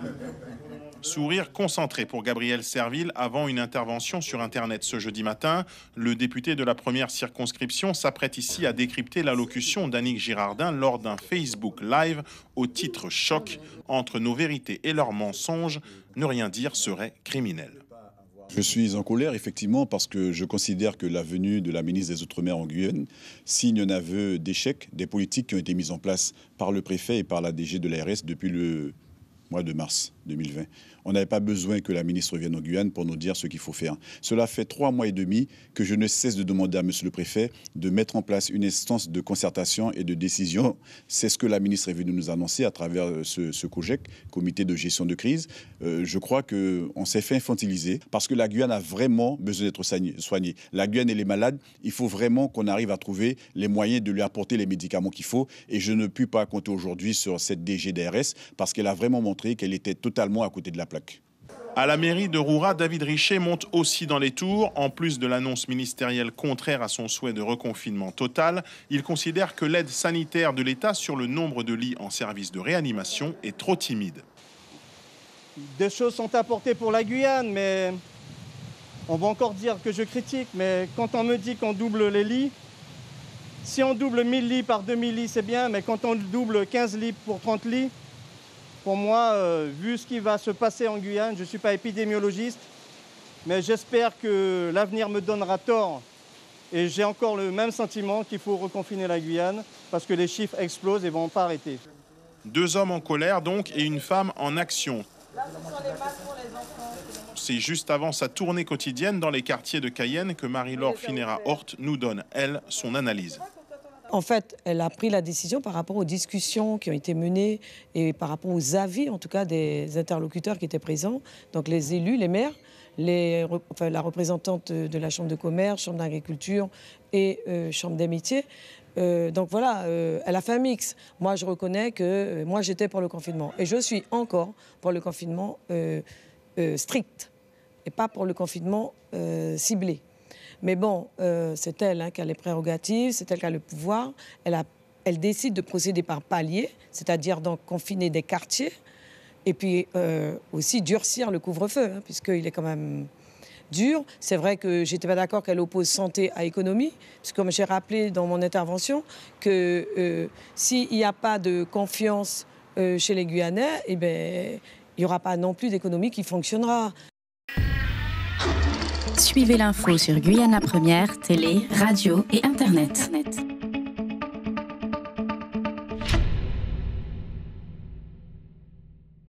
Sourire concentré pour Gabriel Serville avant une intervention sur Internet ce jeudi matin. Le député de la première circonscription s'apprête ici à décrypter l'allocution d'Annick Girardin lors d'un Facebook Live au titre choc. Entre nos vérités et leurs mensonges, ne rien dire serait criminel. Je suis en colère, effectivement, parce que je considère que la venue de la ministre des Outre-mer en Guyane signe un aveu d'échec des politiques qui ont été mises en place par le préfet et par la DG de l'ARS depuis le mois de mars 2020. On n'avait pas besoin que la ministre vienne en Guyane pour nous dire ce qu'il faut faire. Cela fait 3 mois et demi que je ne cesse de demander à monsieur le préfet de mettre en place une instance de concertation et de décision. C'est ce que la ministre est venue nous annoncer à travers ce COGEC, comité de gestion de crise. Je crois qu'on s'est fait infantiliser parce que la Guyane a vraiment besoin d'être soignée. La Guyane, elle est malade. Il faut vraiment qu'on arrive à trouver les moyens de lui apporter les médicaments qu'il faut. Et je ne puis pas compter aujourd'hui sur cette DG d'ARS parce qu'elle a vraiment montré qu'elle était totalement à côté de la plaque. À la mairie de Roura, David Richet monte aussi dans les tours. En plus de l'annonce ministérielle contraire à son souhait de reconfinement total, il considère que l'aide sanitaire de l'État sur le nombre de lits en service de réanimation est trop timide. Des choses sont apportées pour la Guyane, mais on va encore dire que je critique. Mais quand on me dit qu'on double les lits, si on double 1000 lits par 2000 lits, c'est bien. Mais quand on double 15 lits pour 30 lits, pour moi, vu ce qui va se passer en Guyane, je ne suis pas épidémiologiste, mais j'espère que l'avenir me donnera tort. Et j'ai encore le même sentiment qu'il faut reconfiner la Guyane parce que les chiffres explosent et ne vont pas arrêter. 2 hommes en colère donc et une femme en action. Là, ce sont les masques pour les enfants. C'est juste avant sa tournée quotidienne dans les quartiers de Cayenne que Marie-Laure Finera-Hort nous donne, elle, son analyse. En fait, elle a pris la décision par rapport aux discussions qui ont été menées et par rapport aux avis, en tout cas, des interlocuteurs qui étaient présents, donc les élus, les maires, la représentante de la Chambre de commerce, Chambre d'agriculture et Chambre des métiers. Donc voilà, elle a fait un mix. Moi, je reconnais que moi, j'étais pour le confinement. Et je suis encore pour le confinement strict et pas pour le confinement ciblé. Mais bon, c'est elle qui a les prérogatives, c'est elle qui a le pouvoir. Elle décide de procéder par paliers, c'est-à-dire donc confiner des quartiers et puis aussi durcir le couvre-feu, puisqu'il est quand même dur. C'est vrai que j'étais pas d'accord qu'elle oppose santé à économie, parce que comme j'ai rappelé dans mon intervention, que s'il n'y a pas de confiance chez les Guyanais, eh ben, il n'y aura pas non plus d'économie qui fonctionnera. Suivez l'info sur Guyana Première, télé, radio et Internet.